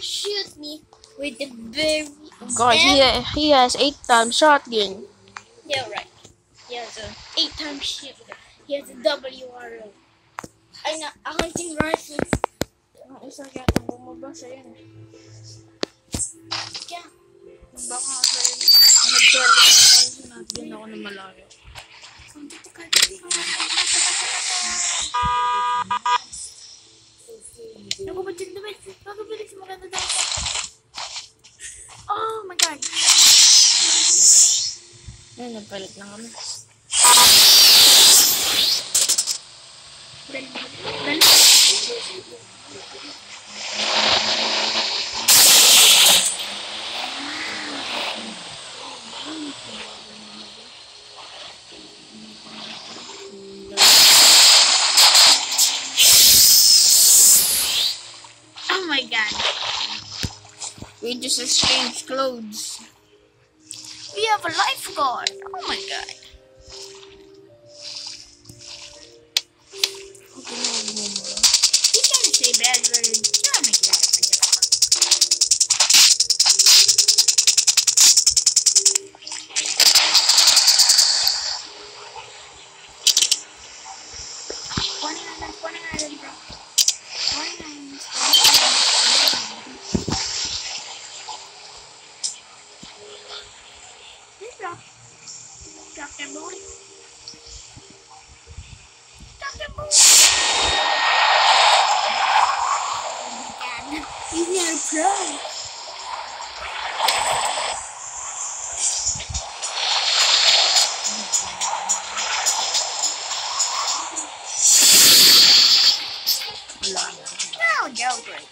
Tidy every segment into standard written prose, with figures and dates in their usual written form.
shoot me with the very. God, he has 8 times shotgun. Yeah, right. He has a 8-time shield. He has a WRO. Ay na, a hunting rifle. Ang isa yata bumaba sa yun. Yeah. Baka sa yun. Nag-solo na tayo. Natin ako na malayo. Naku ba dyan naman? Magabilis maganda daw. Oh my god. Ayun, nagpalit na kami. Dali. Oh my god. We just exchanged clothes. We have a lifeguard. Oh my god. He's trying to say bad words. Oh my god. Dr. Boy. Dr. Boy. He's not a pro. No, jailbreak.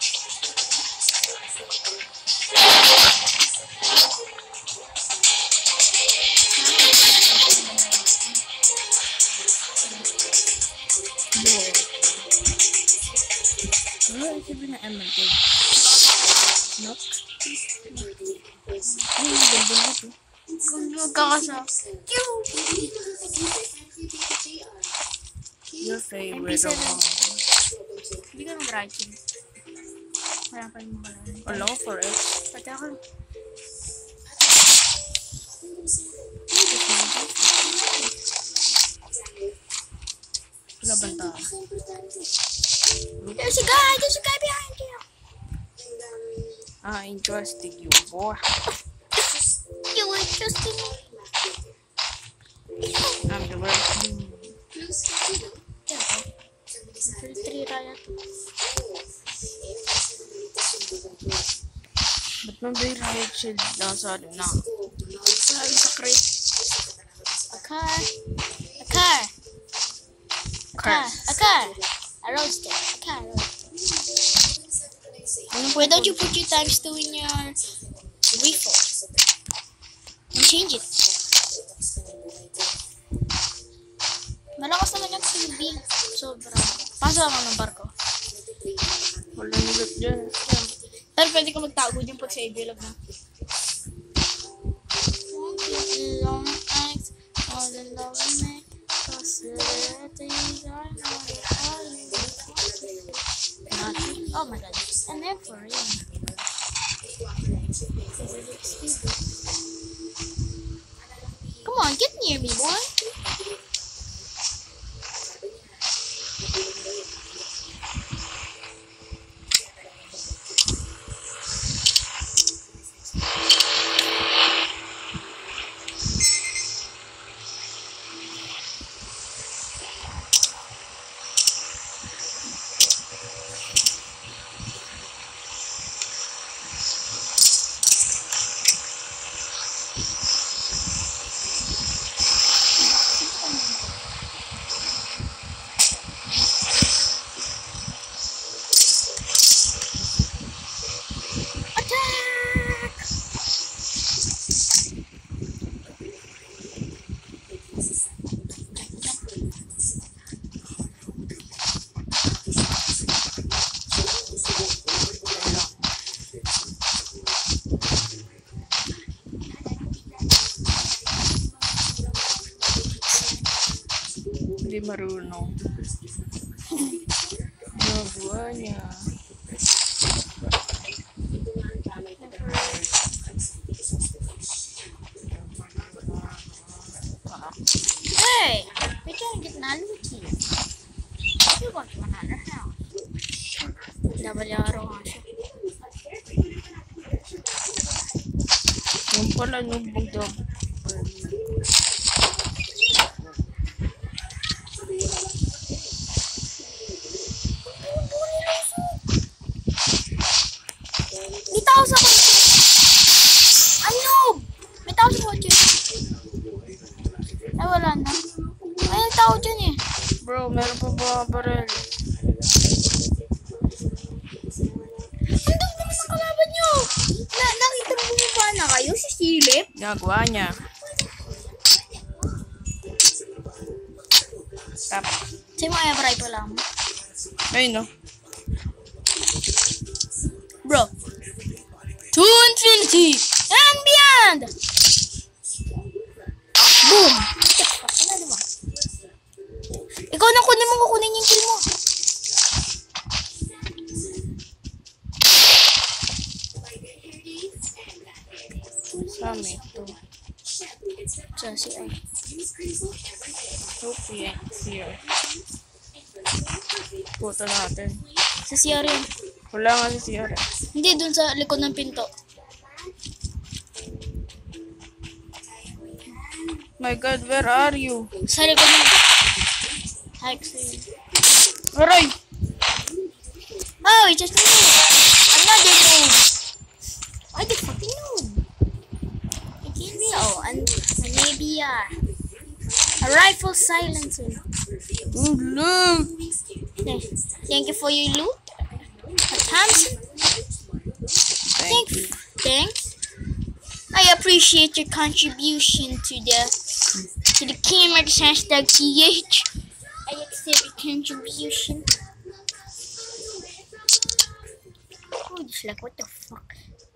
Ano isipin na emerald? Nope. Ay, ganda na ito. Magkakasa. Your favorite of all. Hindi ka mag-writing. Wala pa yung mga Wala ko for it. pati ako. Labanta. There's a guy behind you. Ah, interesting you, boy. You were just in me. I'm the worst. Three riot. Ba't man ba yung riot shield nasa ano na? Sabi sa crate. A car. A car. A car. A roadster. A car. Why don't you put your times 2 in your rifle? And change it. Malakas naman yung tubig. Sobra. Pasa ako ng barko. Wala nilot dyan. Pero pwede ka magtago dyan pag sa ibilog na. Long eggs, all the love I make, possibilities are not oh my god. And they're for real. Come on, get near me, boy. Hindi marunong. Nabuha niya. Yung pala, nubog daw. May tao sa kotse. Ay, noob! May tao sa kotse. Ay, wala na. Ay, tao dyan eh. Bro, meron pa ba barel? Ang dami naman ang kalaban nyo. Nakita mo bumaba na kayo si Silip? Ginagawa niya. Tap. Sa'yo mo kaya bray pa lang. Ayun no. Bro. 220 and beyond! Boom! Ano ba? Ikaw na kunin mo, kukunin yung kill mo. Sami ito. Sa si ay. Hope yan. Here. Puto natin. Sa CR yun. Wala nga si Sierra. Hindi, dun sa likod ng pinto. My God, where are you? Sa likod ng... Hike sa'yo. Aray! Oh, it's just me. Another move. I did fucking know. It can't be. Oh, and maybe a rifle silencer. Oh, look! Thank you for your loot. A Thompson. Thank you. Thanks. I appreciate your contribution to the Kmart hashtag TH. I accept your contribution. Oh, just like what the fuck?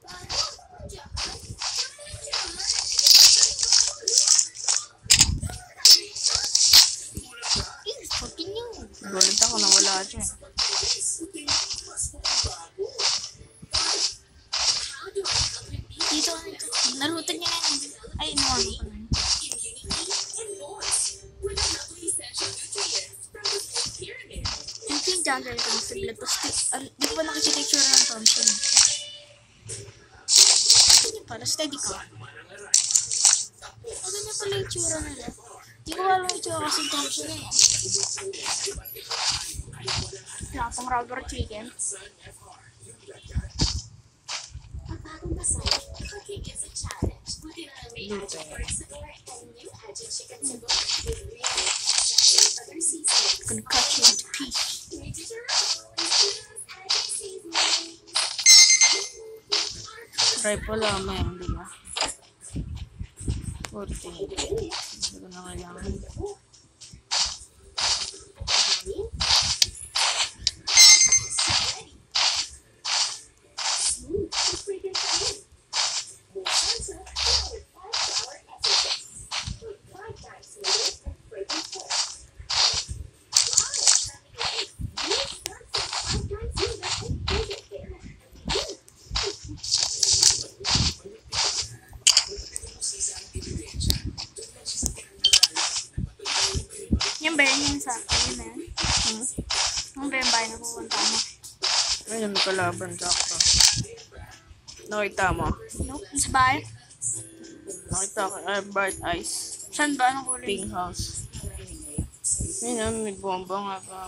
This fucking new. Gulit ako na wala siya. Dito, narutan niya na yun. Ay, no, ano pa na. Yung King Jagger ito, Mr. Blood. Tapos, di ko pa nakikita yung tsura ng Thompson. Ano niya pala? Steady ka. Ano niya pala yung tsura nila? Di ko alam yung tsura kasi Thompson yun. Wala pang rubber chicken. Luto. Gonna cut you into pieces. Try pa lang yan, di ba? 40. Hindi ko na kailangan. Yung ba yun yung sa akin? Yun na yun? Yung ba yung bahay na pupunta mo? Ayun, may kalaban sakto. Nakita mo? Nope. Sa bahay? Nakita ko, bright eyes. Saan ba? Anong kulay? Pink house. Ayun, may bomba nga pa.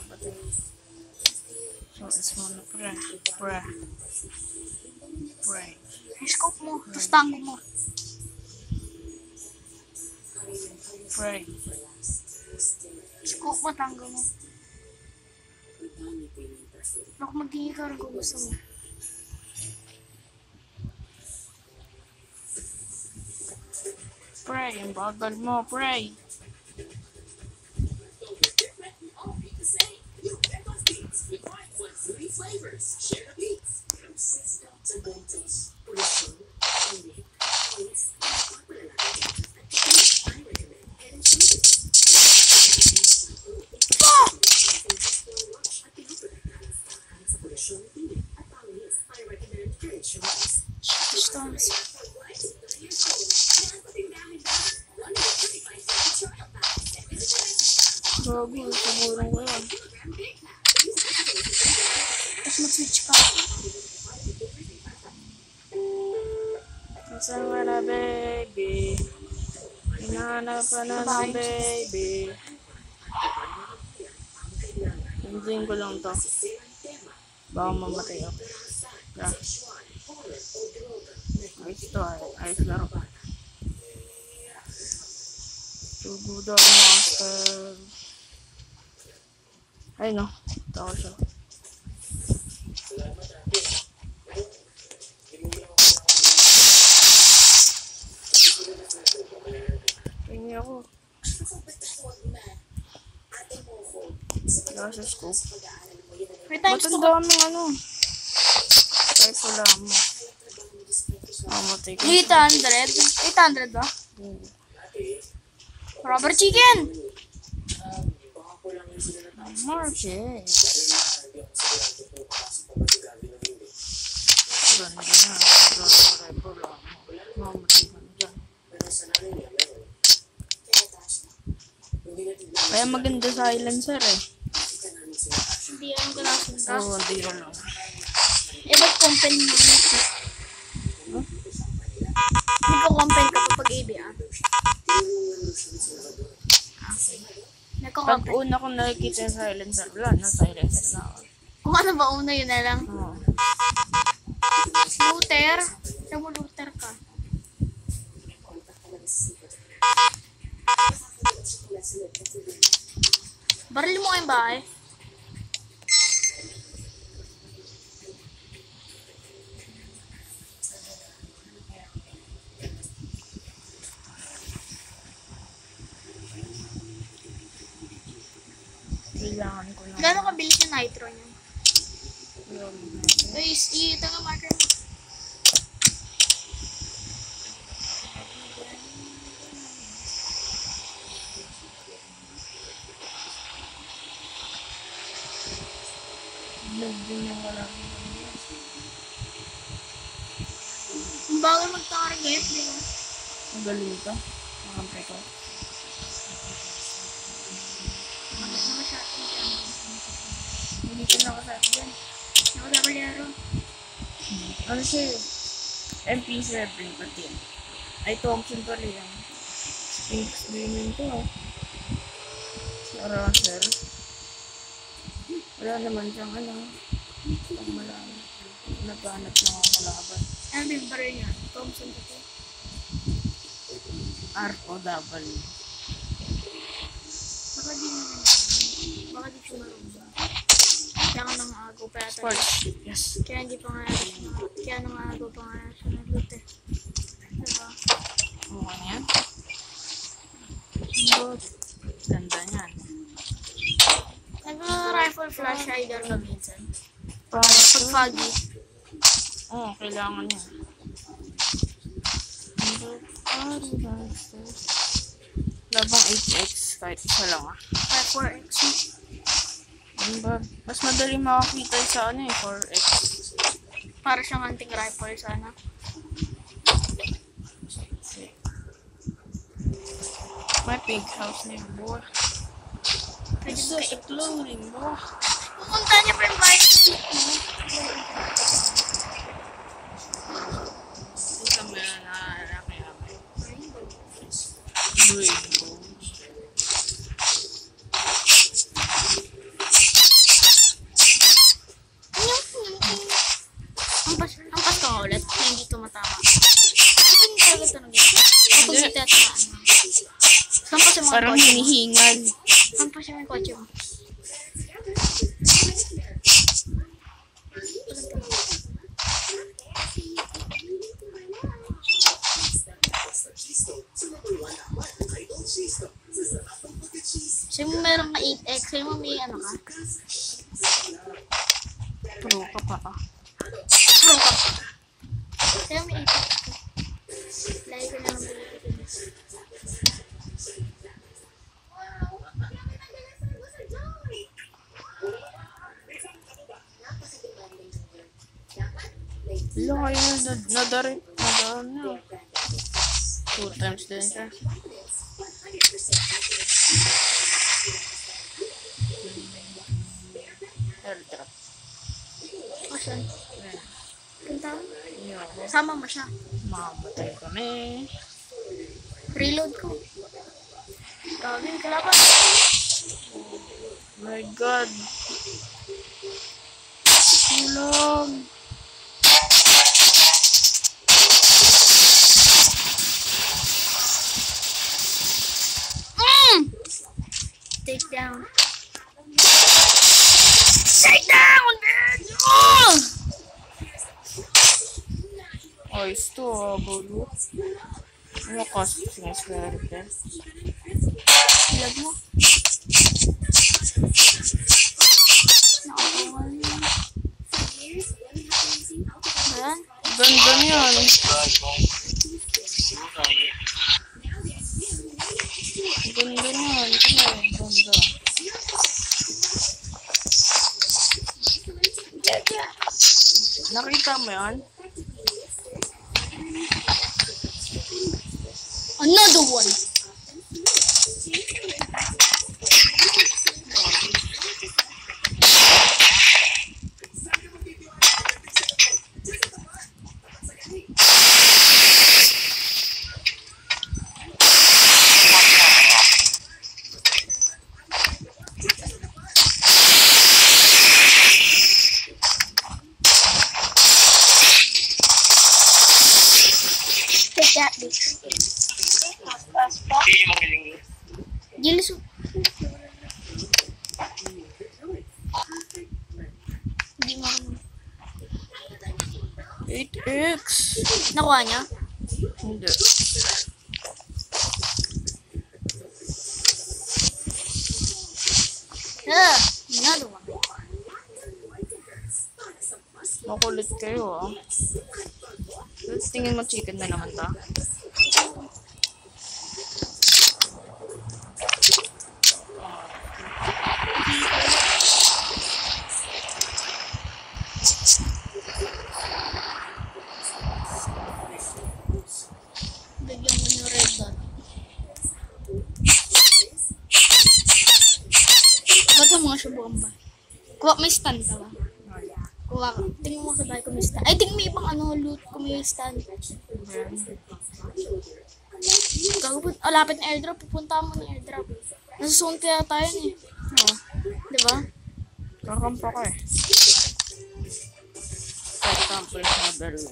So, it's muna pre. Yung scope mo. Tapos tango mo. Pre. Scope mo, tango mo. Baka maghingi ka rin kung gusto mo. Pre, yung bagal mo, pre. Storms. Grabe, siguro ko yun. Tapos mag-switch ka. Saan ka na, baby? Hinahanap ka na ng baby. Hintayin ko lang to. Baka mamatay ako. Yeah. Ayos to, ayos laro. Too good on master. Ay no, tao siya. Tingin ako. Wala sa scope. May times Ba't to ang ka. daming ano? Try ko lang mo. Mamatay ko. 800? 800 ba? Rubber chicken! Market. Ganda na. Try ko lang mo. Mamatay ko na dyan. Kaya maganda silencer eh. Hindi alam ko nasunta. Oo, hindi ko lang. Eh, ba't company mo? Hindi ko company ka pag ABR. Pag Nagko-company. una kong nakikita yung silencer, wala na silencer na ako. Kung ano ba una, yun na lang. Oo. Luther? Saan mo Luther ka? Baril mo kayong bahay? Kailangan ko lang. Gano'ng kabilis yung nitro niya? Yun. Guys, ito nga marker mo. Nagdun yung wala. Ang bago mag-target, di ba? Magaling ka. Makampi ko. Naka-shotgun dyan. Hindi ka nakasat dyan. Naka-double Ano siya eh? MP7 pati. Ay, Thompson pala yan. Thanks gaming to ah. Razer. Wala naman siyang ano. Pang malaman. Naghanap lang ako kalaban. Ano ba yung baril niya? Thompson ito. ROW. Baka di naman. Baka di siya marunong. Kaya ka nang agaw pa yata. Sports. Yes. Kaya hindi pa nga. Kaya nang agaw pa nga siya naglut eh. Diba? Mukha niyan. Good. Ganda niyan. Nag-rifle flash hider ka minsan. Para Pag foggy. Oo, kailangan niya. Labang 8x kahit isa lang ah. 4x. Ano ba? Mas madali makakita sa ano eh, 4x. Para siyang hunting rifle sana. May pink house na yung boy. Pwede It's mo just exploding, boy. pumunta niya pa yung bahay. Ito meron na laki-laki. Rainbow. Ampas ka nga ulit na hindi tumatama. Ano yung talaga tanong yun? Ako Hindi. si Teta. Sampas yung mga Parang kotse mo. hinihingal. Sampas yung mga kotse mo. Sa'yo mo meron ka 8x, sa'yo mo may ano ka? Pro ka pa ah. Pro ka. Sa'yo may 8x ka. Lagi ko lang ang bilhin. Wala kayo nadarit. Nadaan na. 2 times din siya. Airdrop. Asan? Ayan. Punta kasama? Ayoko. Sama mo siya. Mamatay kami. Reload ko. Gawin, kalaban. My God. Tulong. Take down. Take down, bitch! Oh! Ayos to, bolo. Ano kasi sinaswerte? Ilag mo. Nakakuha niya. Ayan. Ganda niyan. Ganda niyan. Ganda. Nakita mo yan? Another one. Take that, bitch. Gilis. Hindi mo. 8x. Nakuha niya? Hindi. Another one. Makulit kayo ah. Tapos tingin mo chicken na naman ta. Bigyan mo yung red dot. Ba't ang mga subukan ba? Kuha, may stand ka ba? Kuha ka. Tingin mo sa bahay kung may stand. Ay, tingin mo ibang loot kung may stand. Lapit na airdrop. Pupunta mo ng airdrop. Nasusunod kaya tayo eh. Oh, Diba? kakampa ka eh. For example, sa balloon.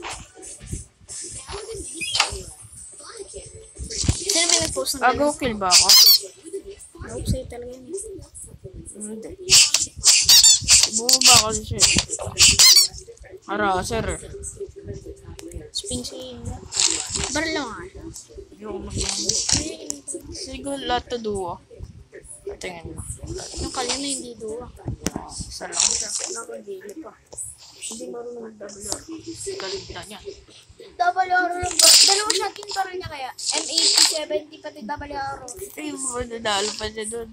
Sino may nag-post ng Go kill ba ako? Nope, sa'yo talaga yun. Hindi. Bumaba kasi siya eh. Haraser eh. Spin siya yun. Baril lang nga siya. Yung siguro lahat to duo. Tingin mo. Yung kalya na hindi duwa. Isa lang siya. Nakadili pa. Hindi marunong mag-W. Galit na niya. WR lang ba? Dalawang shotgun pa rin niya kaya. M80, 70 pati WR. Ay, madadalo pa siya doon.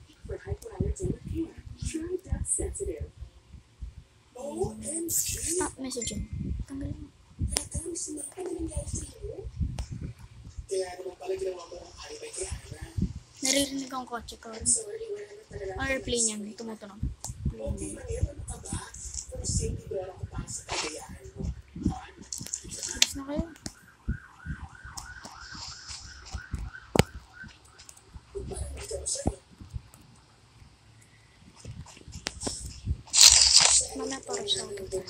Stop messaging. Tanggalin mo. Naririnig ang kotse ko. Ang airplane niyan. Tumutunog. Alis na kayo. Mamaya para sa akin.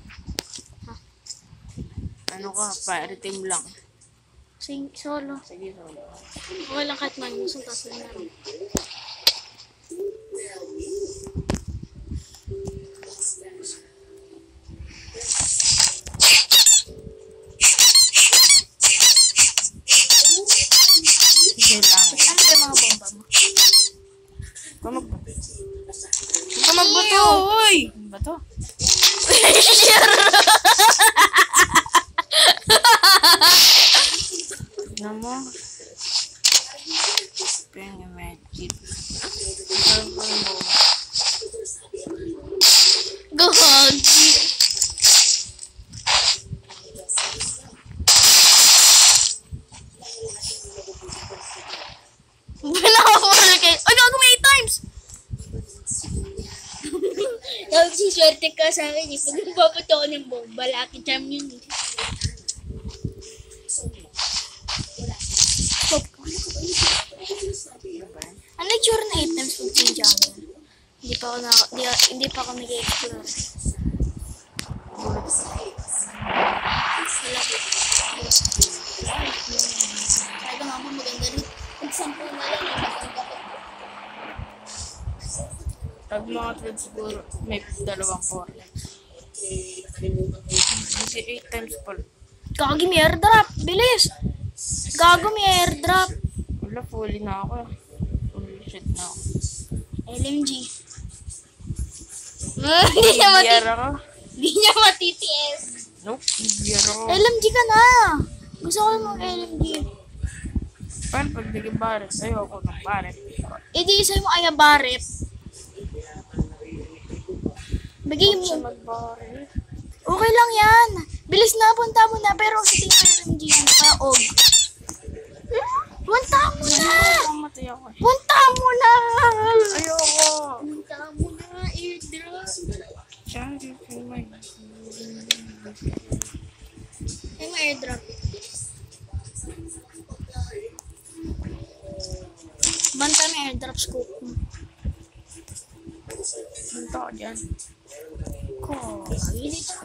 Ano ka? Fire team lang. Solo. Sige, solo. Okay lang kahit minus ang taas na lang. Sige lang. Ano ba yung mga bomba mo? Huwag ka magbato! Uy! Bato? Tignan mo. Ping magic. Go hug! Pinakakuha kayo. Ay, gago may 8 times! LG! Swerte ka sa akin eh. Pag nagpapato ko ng bomba, lucky charm yun eh. Ano nature na items pag pinjama? Hindi pa ako nag-explore. Kaya nga po maganda rin. Example na lang yung nakagapit. Pag mga 12 siguro, may dalawang forlet. Kasi 8 times pala. Gagi, may airdrop! Bilis! Gago, may airdrop! Wala, fully na ako. Fully shit na ako. LMG. Hindi niya BR ako. Hindi niya matitiis. Nope, BR ako. LMG ka na! Gusto ko ng LMG. Paano pag naging baret? Ayoko ng baret. Di isa mo ay barip. Bigay Siya mo. mag-baret. Okay lang yan. Bilis na, punta mo na. Pero sa tingin LMG yan. Kaya og. Punta mo na! Kamatay ako. Punta mo na! Ayoko! Punta mo na, airdrop. Sorry for my... Ay, may airdrop. Banta may airdrop scope mo. Punta ko dyan. Ko, hindi ka.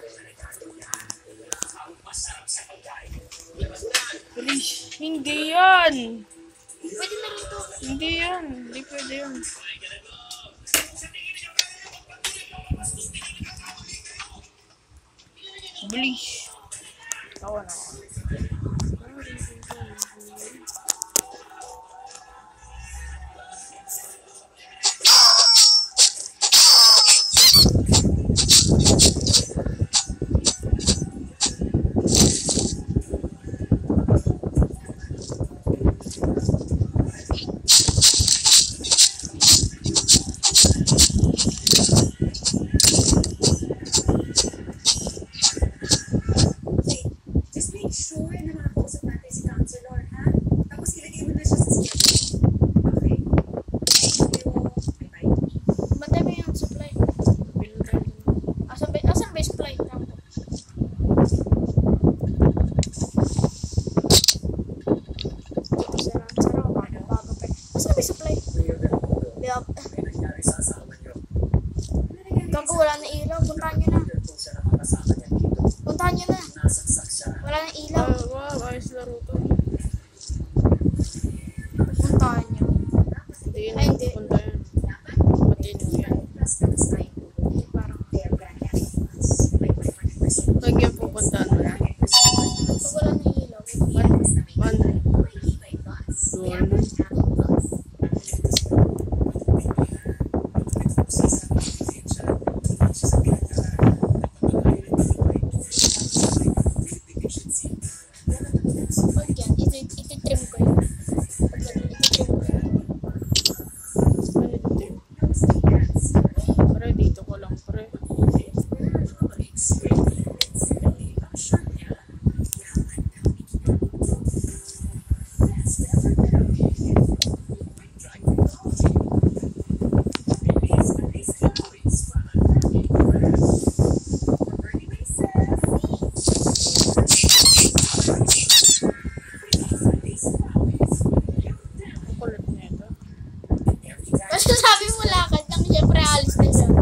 Please, hindi yan! Pwede na rito. Hindi yan. Hindi pwede yan. Please. Tawa na ako. Bantay mo yung supply. Asan base supply? Asan base supply? Gago, wala na ilaw. Puntahan nyo na. Puntahan nyo na. Wala na ilaw. Wow, ayos laro to. Puntahan nyo. Hindi yun. Ay, hindi. Punta yan. Continue yan. Parang. Pag yan pupuntahan mo na. Pag wala na ilaw. Man. Doon. Pag yan, ititrim ko yun. Ititrim ko yun. Ano dito? Pre, dito ko lang, pre. Ang kulit na ito. Basta sabi mo lakad lang, syempre alis na siya.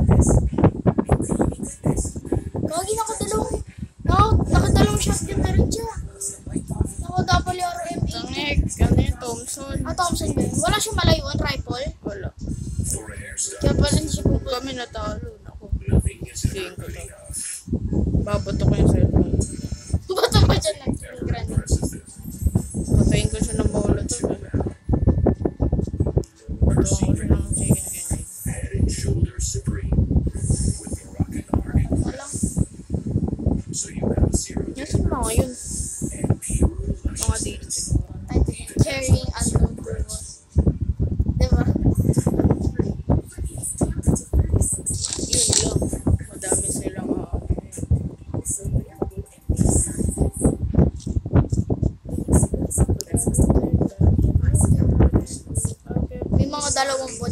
Kagi nakadalawang shotgun na rin siya. Naka-WRMA. Tangik, ano yung Thompson? Thompson ba yun? Wala siyang malayuan rifle. Wala. Kaya pala hindi siya pupunta. Kami natalo. Naku. Tingin ko to. Babato ko yung cellphone. Bato pa dyan ng granite. Patayin ko siya ng bola to. Bato ko siya ng chicken grenade. Wala. Yes, mga yun. Mga dito siguro. Carrying unknown purpose. Diba? Yun lang. Madami silang May mga dalawang bot